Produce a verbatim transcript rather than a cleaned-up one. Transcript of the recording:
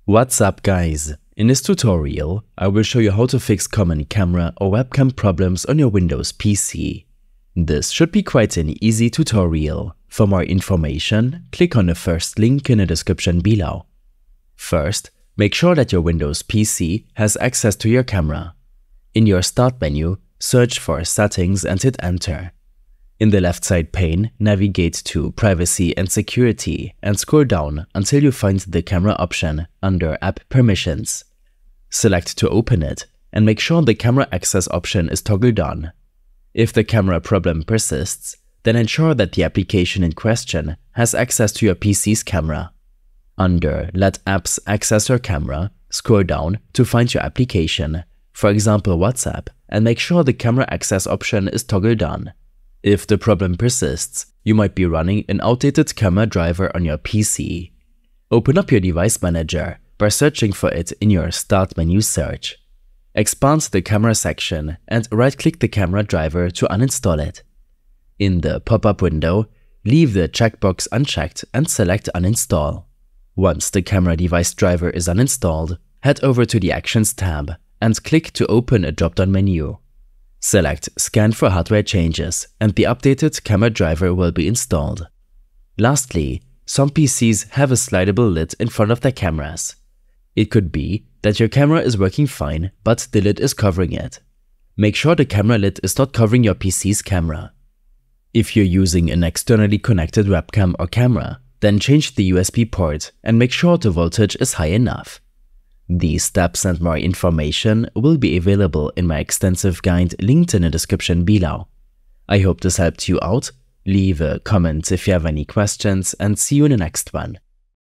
What's up, guys? In this tutorial, I will show you how to fix common camera or webcam problems on your Windows P C. This should be quite an easy tutorial. For more information, click on the first link in the description below. First, make sure that your Windows P C has access to your camera. In your Start menu, search for Settings and hit Enter. In the left side pane, navigate to Privacy and Security and scroll down until you find the camera option under App Permissions. Select to open it and make sure the camera access option is toggled on. If the camera problem persists, then ensure that the application in question has access to your P C's camera. Under Let Apps Access Your Camera, scroll down to find your application, for example WhatsApp, and make sure the camera access option is toggled on. If the problem persists, you might be running an outdated camera driver on your P C. Open up your device manager by searching for it in your Start menu search. Expand the camera section and right-click the camera driver to uninstall it. In the pop-up window, leave the checkbox unchecked and select Uninstall. Once the camera device driver is uninstalled, head over to the Actions tab and click to open a drop-down menu. Select Scan for hardware changes and the updated camera driver will be installed. Lastly, some P Cs have a slidable lid in front of their cameras. It could be that your camera is working fine, but the lid is covering it. Make sure the camera lid is not covering your P C's camera. If you're using an externally connected webcam or camera, then change the U S B port and make sure the voltage is high enough. These steps and more information will be available in my extensive guide linked in the description below. I hope this helped you out. Leave a comment if you have any questions and see you in the next one.